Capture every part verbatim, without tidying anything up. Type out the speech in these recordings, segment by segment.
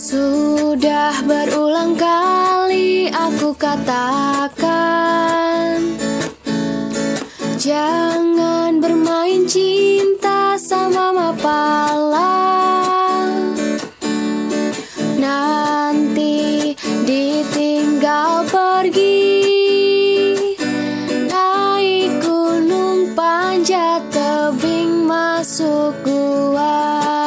Sudah berulang kali aku katakan, jangan bermain cinta sama mapala. Nanti ditinggal pergi, naik gunung panjat tebing masuk gua.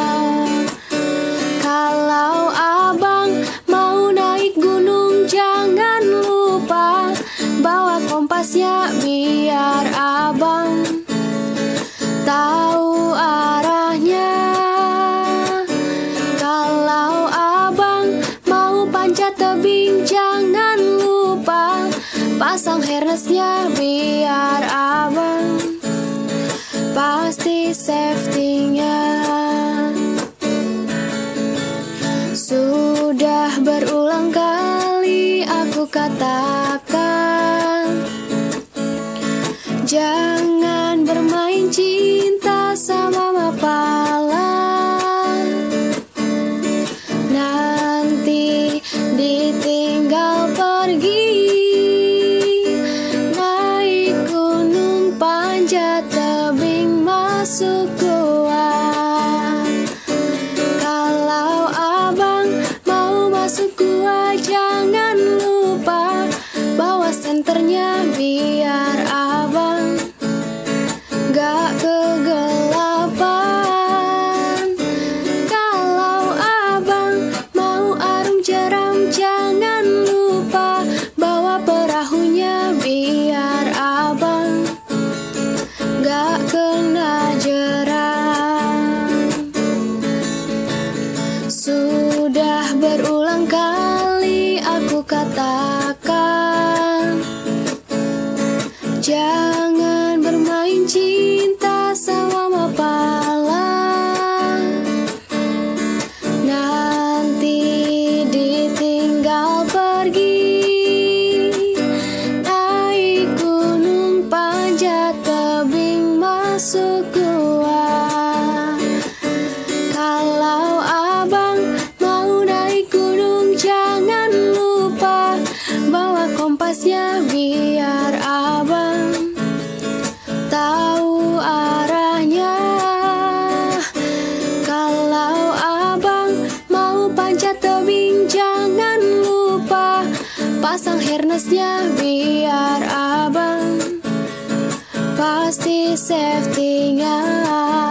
Kalau abang mau naik gunung, jangan lupa bawa kompasnya biar abang tahu arahnya. Kalau abang mau panjat tebing, jangan lupa pasang harnessnya biar abang pasti safety-nya. Sudah berulang kali aku katakan, jangan bermain cinta sama mapala. Nanti ditinggal pergi, naik gunung panjat tebing masuk gua. Kalau abang mau masuk gua, jangan lupa bawa senternya biar abang gak kegelapan. Kalau abang mau arung jeram, jangan lupa bawa perahunya biar abang gak kena jeram. Sudah berulang kali aku katakan, jangan bermain cinta sama mapala. Nanti ditinggal pergi, naik gunung panjat tebing masuk gua. Kalau abang mau naik gunung, jangan lupa bawa kompasnya biar abang tahu arahnya. Kalau abang mau panjat tebing, jangan lupa pasang harnessnya biar abang pasti safety-nya.